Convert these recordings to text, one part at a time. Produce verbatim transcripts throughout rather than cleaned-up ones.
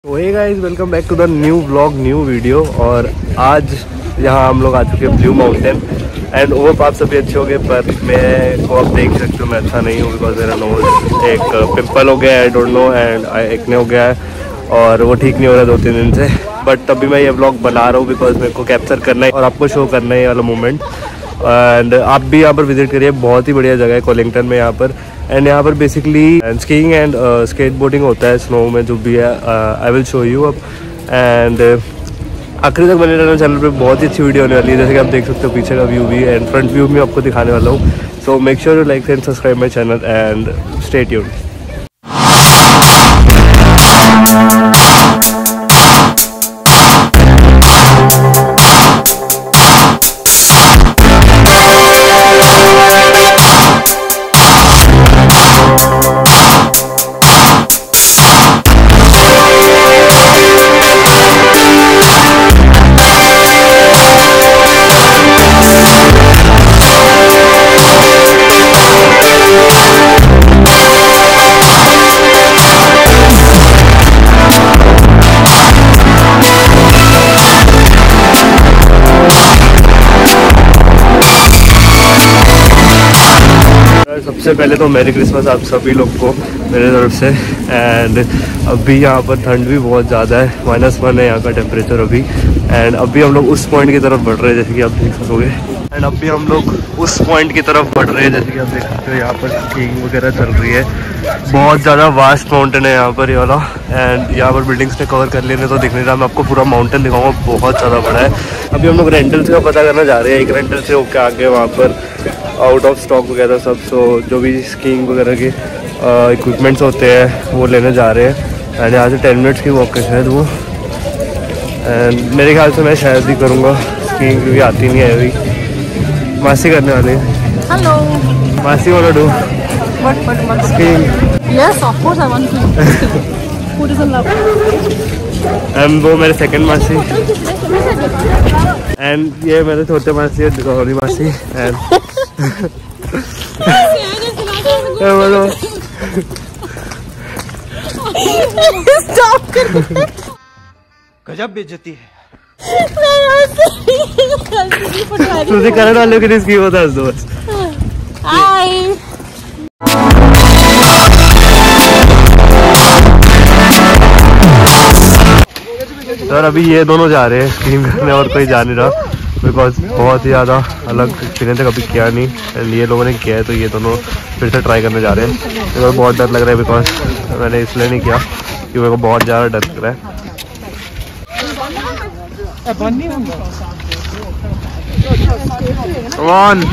तो hey guys, welcome back to the new vlog, new video. और आज यहाँ हम लोग आ चुके हैं ब्लू माउंटेन। एंड ओवर आप सभी अच्छे हो गए, पर मैं को आप देख सकते हो मैं अच्छा नहीं हूँ, बिकॉज मेरा नोज एक पिंपल हो गया है, I don't know, and acne हो गया है और वो ठीक नहीं हो रहा दो तीन दिन से। बट तभी मैं ये व्लॉग बना रहा हूँ बिकॉज मेरे को कैप्चर करना है और आपको शो करना है ये वाला मोमेंट। एंड आप भी यहाँ पर विजिट करिए, बहुत ही बढ़िया जगह है कोलिंगटन में यहाँ पर। एंड यहाँ पर basically skiing and skate boarding होता है स्नो में, जो भी है आई विल शो यू अब। एंड आखिरी तक बने रहना चैनल पे, बहुत ही अच्छी वीडियो होने वाली है। जैसे कि आप देख सकते हो पीछे का व्यू भी एंड फ्रंट व्यू भी आपको दिखाने वाला हूँ। So make sure you like and subscribe my channel and stay tuned. सबसे पहले तो मेरी क्रिसमस आप सभी लोग को मेरे तरफ से। एंड अभी यहाँ पर ठंड भी बहुत ज़्यादा है, माइनस वन है यहाँ का टेम्परेचर अभी। एंड अभी हम लोग उस पॉइंट की तरफ बढ़ रहे हैं, जैसे कि आप देख सकोगे। एंड अभी हम लोग उस पॉइंट की तरफ बढ़ रहे हैं, जैसे कि आप देख सकते हो। यहाँ पर स्कीइंग वगैरह चल रही है, बहुत ज़्यादा वास्ट माउंटेन है यहाँ पर ये वाला। एंड यहाँ पर बिल्डिंग्स ने कवर कर लेने तो दिख नहीं रहा, मैं आपको पूरा माउंटेन दिखाऊंगा, बहुत ज़्यादा बड़ा है। अभी हम लोग रेंटल्स का पता करना जा रहे हैं, एक रेंटल से होकर आगे वहाँ पर आउट ऑफ स्टॉक वगैरह सब। सो जो भी स्कीइंग वगैरह के इक्विपमेंट्स होते हैं वो लेने जा रहे हैं। एंड यहाँ से टेन मिनट्स की वॉक है शायद वो। एंड मेरे ख्याल से मैं शायद ही करूँगा स्कीइंग, क्योंकि आती नहीं है अभी। मासी करने वाली है। हेलो मासी, वाला do skiing? Yes of course I want to. Who doesn't love? And वो मेरे सेकंड मासी। एंड ये मेरे छोटे मासी है, गौरी मासी। एंड बोलो स्टॉप कर। गजब बेइज्जती है। तुझे करने वाले के लिए इसकी होता है दोस्त। हाय सर, अभी ये दोनों जा रहे हैं स्कीइंग करने और कोई जा नहीं रहा, बिकॉज बहुत ही ज़्यादा अलग एक्सपीरियंस है, कभी किया नहीं। एंड ये लोगों ने किया है तो ये दोनों फिर से ट्राई करने जा रहे हैं। मेरे को बहुत डर लग रहा है, बिकॉज मैंने इसलिए नहीं किया क्योंकि मेरे को बहुत ज़्यादा डर लग रहा है। Come on.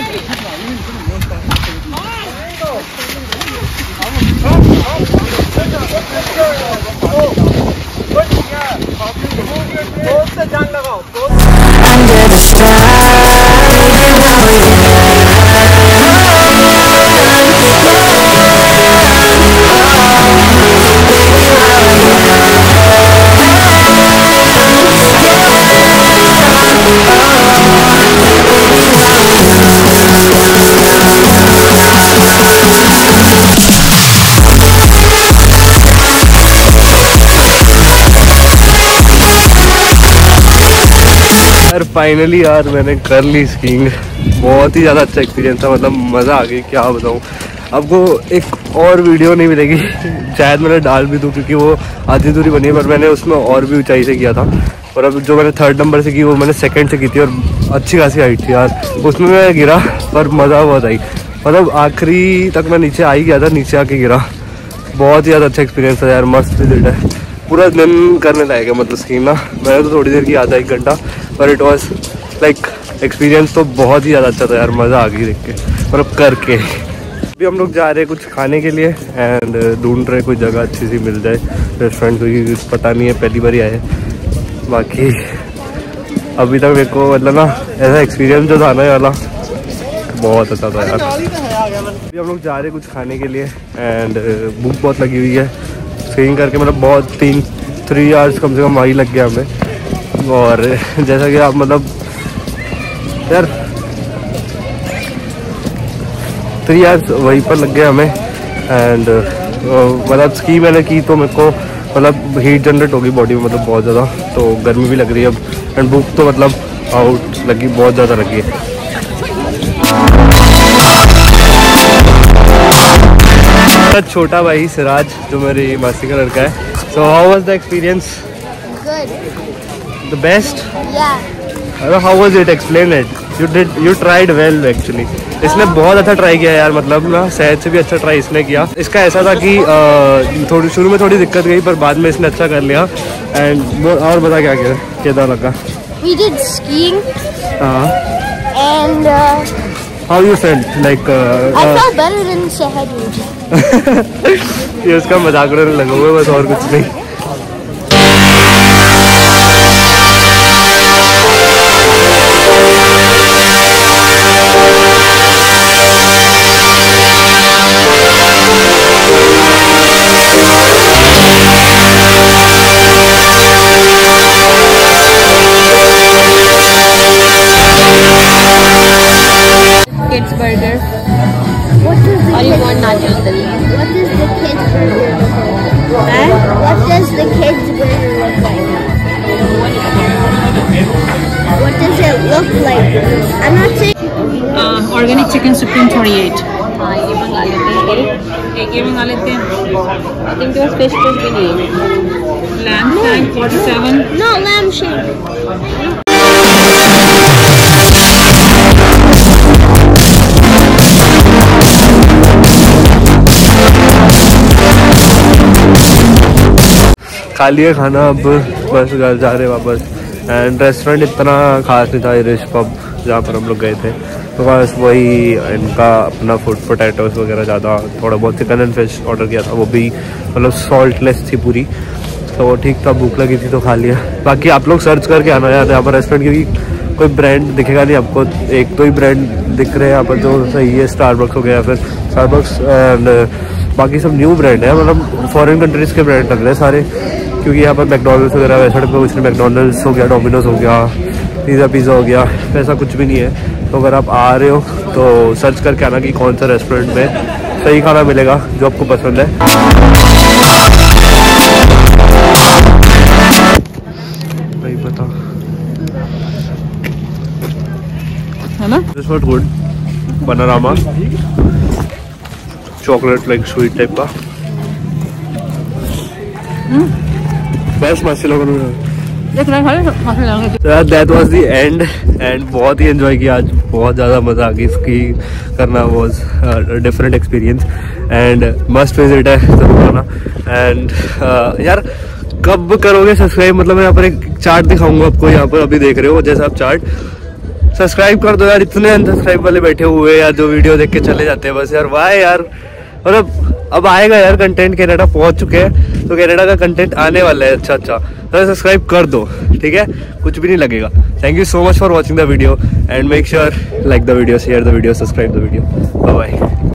Under the यार फाइनली यार मैंने कर ली स्कीइंग। बहुत ही ज़्यादा अच्छा एक्सपीरियंस था, मतलब मज़ा आ गई, क्या बताऊँ। आपको एक और वीडियो नहीं मिलेगी, शायद मैंने डाल भी दूँ क्योंकि वो आधी दूरी बनी है, पर मैंने उसमें और भी ऊंचाई से किया था। और अब जो मैंने थर्ड नंबर से की वो मैंने सेकंड से की थी, और अच्छी खासी हाइट थी यार। उसमें मैं गिरा पर मज़ा बहुत आई, मतलब आखिरी तक मैं नीचे आ ही गया था, नीचे आके गिरा। बहुत ही ज़्यादा अच्छा एक्सपीरियंस था यार, मस्त रिजल्ट है। पूरा दिन करने लायक है मतलब स्कीइंग ना। मैंने तो थोड़ी देर की आधा एक घंटा, पर इट वॉज लाइक एक्सपीरियंस तो बहुत ही ज़्यादा अच्छा था यार, मज़ा आ गई देख के, मतलब करके। अभी हम लोग जा रहे हैं कुछ खाने के लिए एंड ढूंढ रहे कोई जगह अच्छी सी मिल जाए, रेस्टोरेंट, क्योंकि पता नहीं है, पहली बार ही आए। बाकी अभी तक मेरे को मतलब ना ऐसा एक्सपीरियंस जो था ना वाला बहुत अच्छा था यार। अभी हम लोग जा रहे हैं कुछ खाने के लिए एंड भूख बहुत लगी हुई है। स्कीइंग करके मतलब बहुत तीन थ्री आवर्स कम से कम वही लग गया हमें। और जैसा कि आप मतलब यार थ्री आवर्स वहीं पर लग गए हमें। एंड मतलब स्की मैंने की तो मेरे को मतलब हीट जनरेट होगी बॉडी में, मतलब बहुत ज़्यादा, तो गर्मी भी लग रही है अब, एंड भूख तो मतलब आउट लगी, बहुत ज़्यादा लगी है। छोटा भाई सिराज जो मेरी मासी का लड़का है, so how was the experience? Good. The best? Yeah. How was it? Explain it. You did, you tried well actually. इसने बहुत अच्छा ट्राई किया यार, मतलब ना शायद से भी अच्छा ट्राई इसने किया। इसका ऐसा था कि आ, थोड़ी शुरू में थोड़ी दिक्कत गई, पर बाद में इसने अच्छा कर लिया। एंड और बता क्या क्या कैसा लगा? We did skiing. हाँ। And uh, how you felt? Like I felt better than Sehaj. ये उसका मजाक उड़ाने लगा हुआ है बस, और कुछ नहीं। Kids burger. What does the Or you kids, want nachos then? what does the kids burger look like? Eh? What does the kids burger look like? What does it look like? I'm not saying. Uh, organic chicken supreme forty-eight. हाँ ये मंगा लेते हैं, एक एक ये मंगा लेते हैं। I think तो फिश फिश भी नहीं है। Lamb shank forty-seven. No, lamb shank. खा लिया खाना, अब बस घर जा रहे वापस। एंड रेस्टोरेंट इतना खास नहीं था, आयरिश पब जहाँ पर हम लोग गए थे, तो बस वही इनका अपना फूड, पोटैटोस वगैरह ज़्यादा, थोड़ा बहुत चिकन एंड फिश ऑर्डर किया था, वो भी मतलब सॉल्टलेस थी पूरी, तो वो ठीक था। भूख लगी थी तो खा लिया। बाकी आप लोग सर्च करके आना यार यहाँ पर रेस्टोरेंट, क्योंकि कोई ब्रांड दिखेगा नहीं आपको, एक दो ही ब्रांड दिख रहे हैं यहाँ पर जो सही है। स्टारबक्स हो गया, फिर स्टारबक्स एंड बाकी सब न्यू ब्रांड है, मतलब फॉरेन कंट्रीज़ के ब्रांड लग रहे हैं सारे, क्योंकि यहाँ पर मैकडोनल्ड्स वगैरह वैसे पे कुछ नहीं, मैकडोनल्ड्स हो गया, डोमिनोज हो गया, पिज़्ज़ा पिज़्ज़ा हो गया, ऐसा कुछ भी नहीं है। तो अगर आप आ रहे हो तो सर्च करके आना कि कौन सा रेस्टोरेंट में सही खाना मिलेगा जो आपको पसंद है। नहीं पता है ना? This was good, panorama chocolate like sweet type का, बेस्ट मस्त लगा मुझे। That was the end, and बहुत ही एंजॉय किया आज, बहुत ज़्यादा मज़ा आ गई। स्की करना was different experience and must visit है जरूर आना। एंड uh, यार कब करोगे सब्सक्राइब? मतलब मैं यहाँ पर एक चार्ट दिखाऊंगा आपको, यहाँ पर अभी देख रहे हो जैसा आप चार्ट, सब्सक्राइब कर दो यार। इतने अनसब्सक्राइब वाले बैठे हुए यार, जो वीडियो देख के चले जाते हैं बस यार, वाह यार। मतलब अब आएगा यार कंटेंट, कनाडा पहुंच चुके हैं तो कनाडा का कंटेंट आने वाला है अच्छा अच्छा, तो सब्सक्राइब कर दो, ठीक है, कुछ भी नहीं लगेगा। Thank you so much for watching the video and make sure like the video, share the video, subscribe the video. Bye bye.